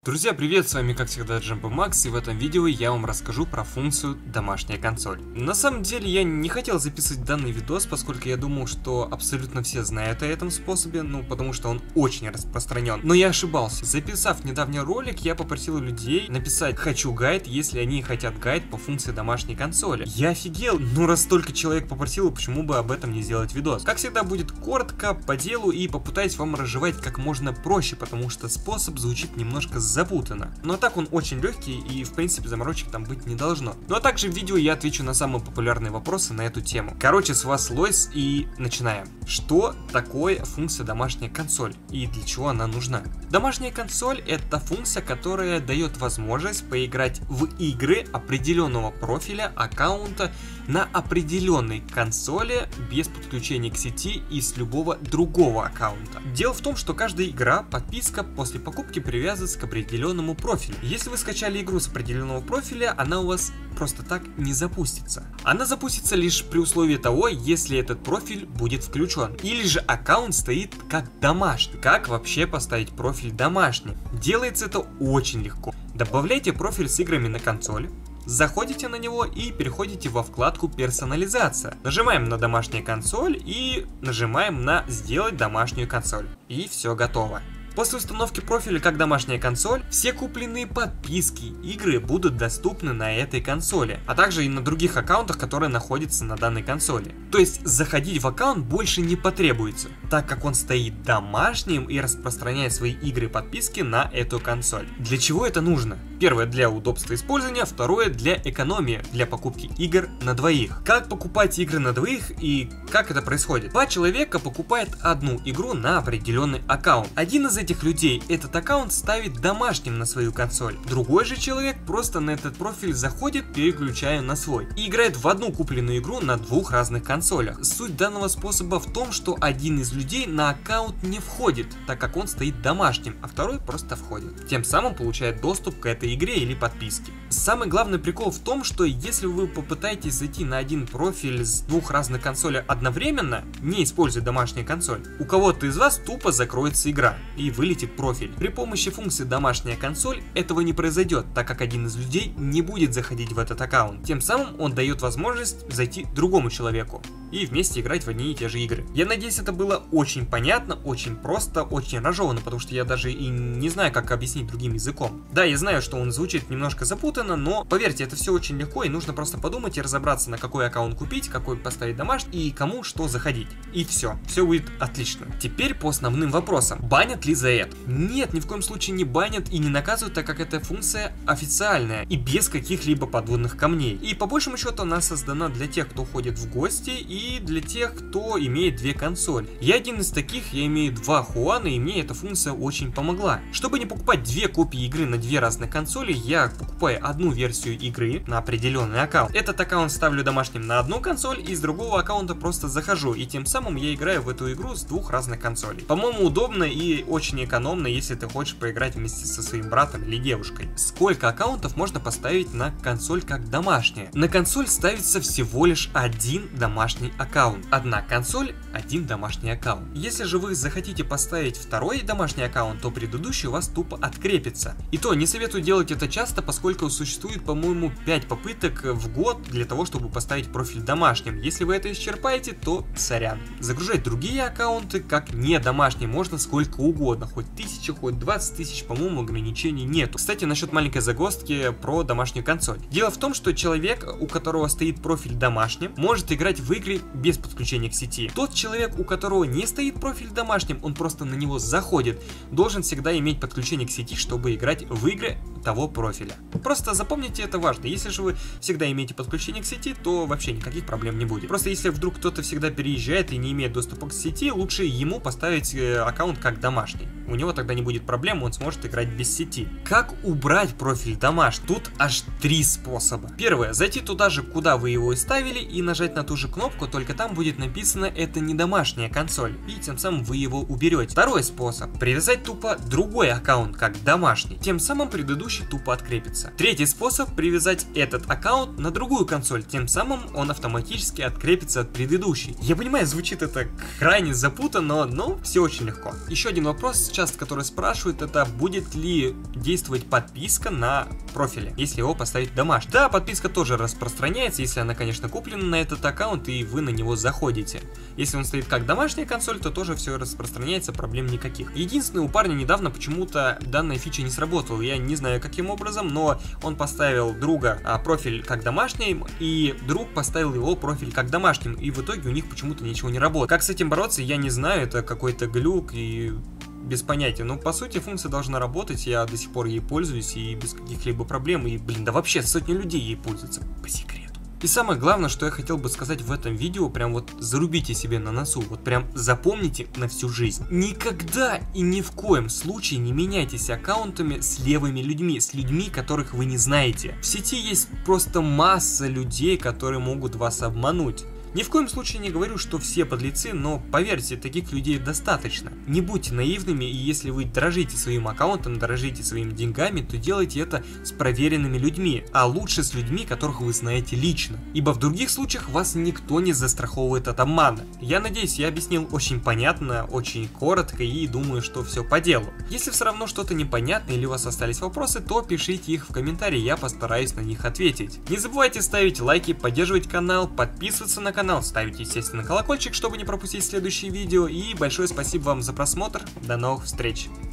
Друзья, привет, с вами как всегда Джамбо Макс, и в этом видео я вам расскажу про функцию домашняя консоль. На самом деле я не хотел записывать данный видос, поскольку я думал, что абсолютно все знают о этом способе, потому что он очень распространен. Но я ошибался. Записав недавний ролик, я попросил людей написать «хочу гайд», если они хотят гайд по функции домашней консоли. Я офигел, раз столько человек попросило, почему бы об этом не сделать видос. Как всегда будет коротко, по делу, и попытаюсь вам разжевать как можно проще, потому что способ звучит немножко запутанно. Но так он очень легкий и в принципе заморочек там быть не должно. Ну а также в видео я отвечу на самые популярные вопросы на эту тему. Короче, с вас Лойс и начинаем. Что такое функция домашняя консоль и для чего она нужна? Домашняя консоль — это функция, которая дает возможность поиграть в игры определенного профиля аккаунта на определенной консоли без подключения к сети и с любого другого аккаунта. Дело в том, что каждая игра, подписка после покупки привязывается к определенному профилю. Если вы скачали игру с определенного профиля, она у вас просто так не запустится. Она запустится лишь при условии того, если этот профиль будет включен. Или же аккаунт стоит как домашний. Как вообще поставить профиль домашний? Делается это очень легко. Добавляйте профиль с играми на консоли. Заходите на него и переходите во вкладку «Персонализация». Нажимаем на «Домашняя консоль» и нажимаем на «Сделать домашнюю консоль». И все готово. После установки профиля как домашняя консоль, все купленные подписки, игры будут доступны на этой консоли, а также и на других аккаунтах, которые находятся на данной консоли. То есть заходить в аккаунт больше не потребуется, так как он стоит домашним и распространяет свои игры и подписки на эту консоль. Для чего это нужно? Первое, для удобства использования, второе, для экономии, для покупки игр на двоих. Как покупать игры на двоих и как это происходит? Два человека покупают одну игру на определенный аккаунт. Один из этих людей этот аккаунт ставит домашним на свою консоль. Другой же человек просто на этот профиль заходит, переключая на свой, и играет в одну купленную игру на двух разных консолях. Суть данного способа в том, что один из людей на аккаунт не входит, так как он стоит домашним, а второй просто входит. Тем самым получает доступ к этой игре или подписке. Самый главный прикол в том, что если вы попытаетесь зайти на один профиль с двух разных консолей одновременно, не используя домашнюю консоль, у кого-то из вас тупо закроется игра и вылетит профиль. При помощи функции домашняя консоль этого не произойдет, так как один из людей не будет заходить в этот аккаунт. Тем самым он дает возможность зайти другому человеку и вместе играть в одни и те же игры. Я надеюсь, это было очень понятно, очень просто, очень разжевано, потому что я даже и не знаю, как объяснить другим языком. Да, я знаю, что он звучит немножко запутанно, но поверьте, это все очень легко, и нужно просто подумать и разобраться, на какой аккаунт купить, какой поставить домашний и кому что заходить. И все будет отлично. Теперь по основным вопросам. Банят ли за это? Нет, ни в коем случае не банят и не наказывают, так как эта функция официальная и без каких-либо подводных камней. И по большему счету она создана для тех, кто ходит в гости, и для тех, кто имеет две консоли. Я один из таких, я имею два Хуана, и мне эта функция очень помогла. Чтобы не покупать две копии игры на две разных консоли, я покупаю одну версию игры на определенный аккаунт. Этот аккаунт ставлю домашним на одну консоль, и с другого аккаунта просто захожу, и тем самым я играю в эту игру с двух разных консолей. По-моему, удобно и очень экономно, если ты хочешь поиграть вместе со своим братом или девушкой. Сколько аккаунтов можно поставить на консоль как домашняя? На консоль ставится всего лишь один домашний аккаунт. Одна консоль, один домашний аккаунт. Если же вы захотите поставить второй домашний аккаунт, то предыдущий у вас тупо открепится. И то не советую делать это часто, поскольку существует, по-моему, 5 попыток в год для того, чтобы поставить профиль домашним. Если вы это исчерпаете, то сорян. Загружать другие аккаунты как не домашний можно сколько угодно, хоть 1000, хоть 20 тысяч, по-моему, ограничений нету. Кстати, насчет маленькой загвоздки про домашнюю консоль. Дело в том, что человек, у которого стоит профиль домашним, может играть в игры без подключения к сети. Тот человек, у которого не стоит профиль домашним, он просто на него заходит, должен всегда иметь подключение к сети, чтобы играть в игры того профиля. Просто запомните, это важно. Если же вы всегда имеете подключение к сети, то вообще никаких проблем не будет. Просто если вдруг кто-то всегда переезжает и не имеет доступа к сети, лучше ему поставить аккаунт как домашний. У него тогда не будет проблем, он сможет играть без сети. Как убрать профиль домашний? Тут аж 3 способа. Первое, зайти туда же, куда вы его и ставили, и нажать на ту же кнопку, только там будет написано «это не домашняя консоль», и тем самым вы его уберете. Второй способ, привязать тупо другой аккаунт как домашний. Тем самым предыдущий предыдущий тупо открепится. Третий способ — привязать этот аккаунт на другую консоль, тем самым он автоматически открепится от предыдущей. Я понимаю, звучит это крайне запутанно, но все очень легко. Еще один вопрос, часто который спрашивают, это будет ли действовать подписка на профиле, если его поставить домашний. Да, подписка тоже распространяется, если она, конечно, куплена на этот аккаунт и вы на него заходите. Если он стоит как домашняя консоль, то тоже все распространяется, проблем никаких. Единственное, у парня недавно почему-то данная фича не сработала. Я не знаю каким образом, но он поставил друга профиль как домашний, и друг поставил его профиль как домашним, и в итоге у них почему-то ничего не работает. Как с этим бороться, я не знаю, это какой-то глюк и без понятия. Но по сути функция должна работать, я до сих пор ей пользуюсь и без каких-либо проблем, и блин, да вообще сотни людей ей пользуются по секрету. И самое главное, что я хотел бы сказать в этом видео, прям вот зарубите себе на носу, вот прям запомните на всю жизнь. Никогда и ни в коем случае не меняйтесь аккаунтами с левыми людьми, с людьми, которых вы не знаете. В сети есть просто масса людей, которые могут вас обмануть. Ни в коем случае не говорю, что все подлецы, но поверьте, таких людей достаточно. Не будьте наивными, и если вы дорожите своим аккаунтом, дорожите своими деньгами, то делайте это с проверенными людьми, а лучше с людьми, которых вы знаете лично. Ибо в других случаях вас никто не застраховывает от обмана. Я надеюсь, я объяснил очень понятно, очень коротко и думаю, что все по делу. Если все равно что-то непонятно или у вас остались вопросы, то пишите их в комментарии, я постараюсь на них ответить. Не забывайте ставить лайки, поддерживать канал, подписываться на канал, ставить, естественно, колокольчик, чтобы не пропустить следующие видео. И большое спасибо вам за просмотр. До новых встреч!